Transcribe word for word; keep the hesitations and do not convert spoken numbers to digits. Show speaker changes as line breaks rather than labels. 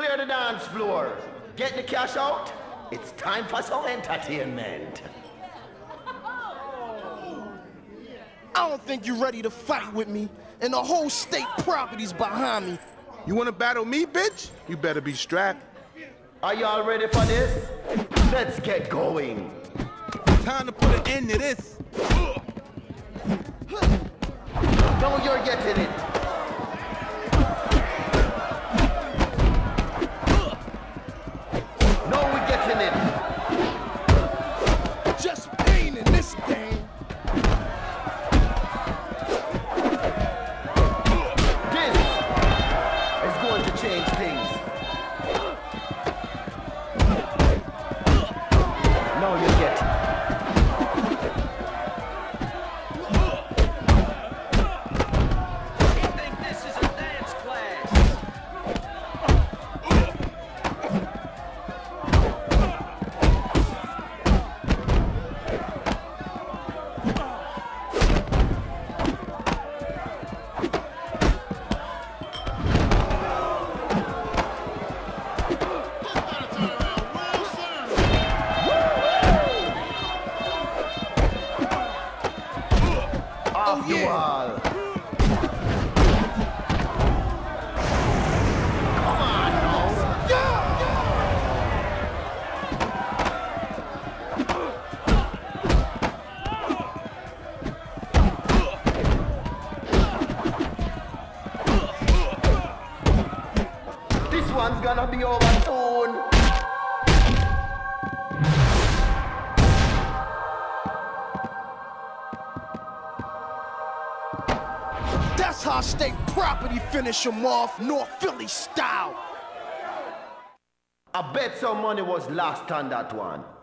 Clear the dance floor. Get the cash out. It's time for some entertainment.
I don't think you're ready to fight with me, and the whole state property's behind me.
You wanna battle me, bitch? You better be strapped.
Are y'all ready for this? Let's get going.
Time to put an end to this.
Now you're getting it. Now we're getting it.
Just pain in this game.
This is going to change things. Now you get it.
Oh,
You
yeah.
all. Come on now. This one's gonna be over soon.
That's how state property finish them off, North Philly style.
I bet some money was lost on that one.